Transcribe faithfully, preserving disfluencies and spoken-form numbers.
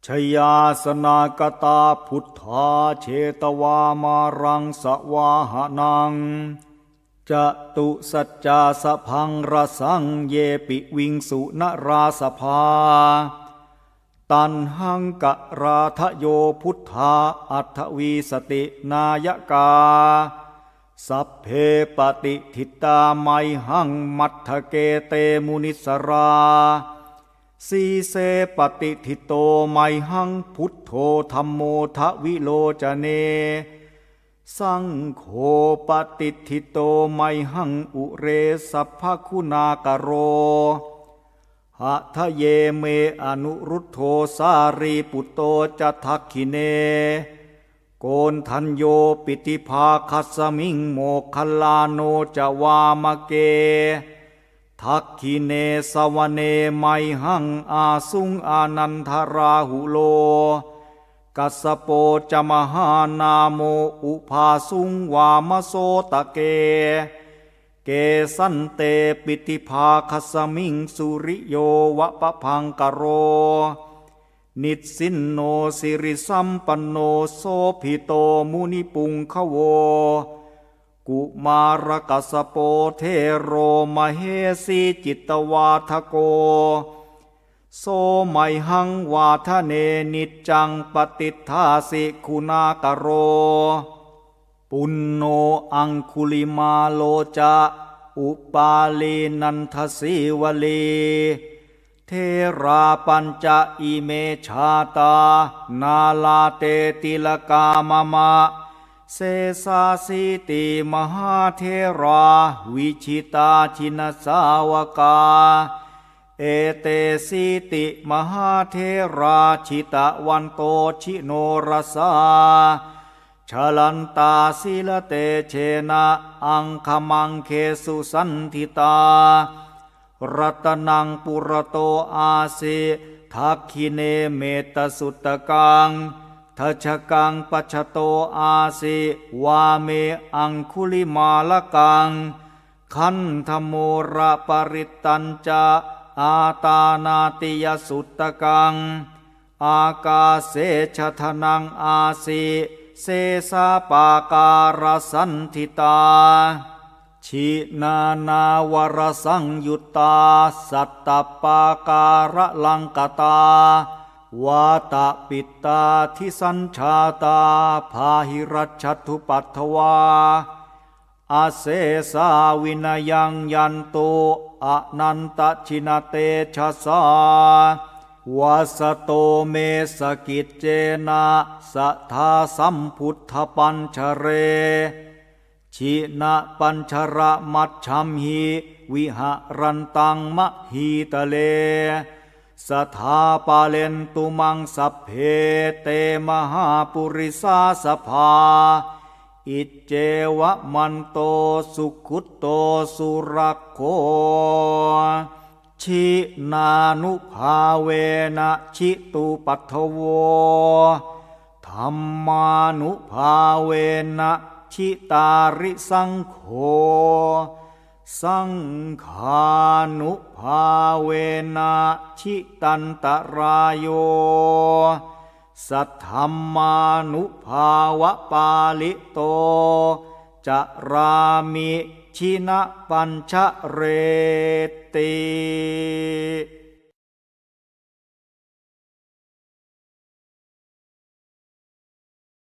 ชยาสนากตาพุทธาเชตวามารังสวาหนังจตุสัจจาสพังรสังเยปิวิงสุนราสภาตันหังกะราทโยพุทธาอัตวีสตินายกาสัพเพปฏิทิตาไมหังมัทธเกเตมุนิสราสีเสปฏิทิโตไมหังพุทโธธัมโมทวิโลจเนสังโฆปฏิทิโตไมหังอุเรสัพพคุณากโรหะทะเยเมอนุรุทโธสารีปุตโตจะทักขิเนโกนทัญโยปิติภาคัสมิงโมคัลลาโนจะวามะเกทักขิเนสวเนไมหังอาสุงอานันทราหุโลกัสสโปจมหานาโมอุภาสุงวามโสตะเกเกสันเตปิติภาคัสมิงสุริโยวะปะพังกโรนิสินโนสิริสัมปันโนโสภิโตมุนิปุงขโวกุมารกัสสโปเทโรมเหสีจิตวาทโกโสไมหังวาทเนนิจจังปฏิทาสิคุณากโรปุณโนอังคุลิมาโลจะอุปาลีนันทสีวลีเทราปัญจอิเมชาตานาลาเตติลกามมะเสสาสิติมหาเทราวิชิตาชินสาวกาเอเตสิติมหาเทราชิตะวันโตชิโนรสาชลันตาสิลเตเชนะอังคมังเคสุสันทิตารัตนังปุรโตอาสิทักขิเนเมตสุตตะกังทัชกังปัชโตอาสิวาเมอังคุลิมาลกังขันธโมระปริตัญจาอาตานาติยสุตตะกังอากาเสชทนังอาสิเสสาปาการสันทิตาชินานาวรสังยุตตาสัตตปาการะลังกตาวาตะปิตาทิสัญชาตาพาหิรัชทุปัตถวาอาเสสาวินยังยันโตอนันตชินเตชะสาวาสโตเมสกิจเจนะสัทธาสัมพุทธปัญชเรชินะปัญชระมัชชัมหิวิหารันตังมะหีตะเลสถาปาเลนตุมังสัพเพเตมหาปุริสาสภาอิเจวะมันโตสุขุตโตสุรักโขชินานุภาเวนะชิตุปัทโวธัมมานุภาเวนะชิตาริสังโฆสังฆานุภาเวนะชิตันตรายโยสัทธัมมานุภาวะปาลิโตจะรามิชินะปัญชเรติ